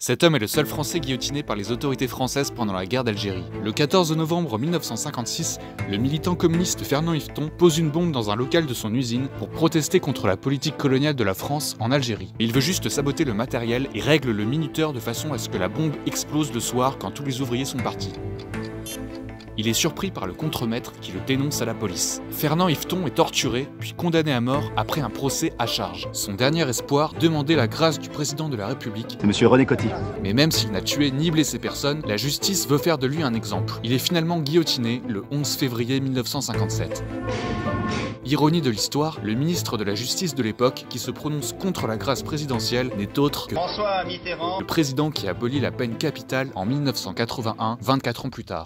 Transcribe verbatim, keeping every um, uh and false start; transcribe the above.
Cet homme est le seul Français guillotiné par les autorités françaises pendant la guerre d'Algérie. Le quatorze novembre mille neuf cent cinquante-six, le militant communiste Fernand Yveton pose une bombe dans un local de son usine pour protester contre la politique coloniale de la France en Algérie. Il veut juste saboter le matériel et règle le minuteur de façon à ce que la bombe explose le soir quand tous les ouvriers sont partis. Il est surpris par le contremaître qui le dénonce à la police. Fernand Yveton est torturé, puis condamné à mort après un procès à charge. Son dernier espoir, demander la grâce du président de la République. C'est monsieur René Coty. Mais même s'il n'a tué ni blessé personne, la justice veut faire de lui un exemple. Il est finalement guillotiné le onze février mille neuf cent cinquante-sept. Ironie de l'histoire, le ministre de la Justice de l'époque, qui se prononce contre la grâce présidentielle, n'est autre que François Mitterrand, le président qui abolit la peine capitale en mille neuf cent quatre-vingt-un, vingt-quatre ans plus tard.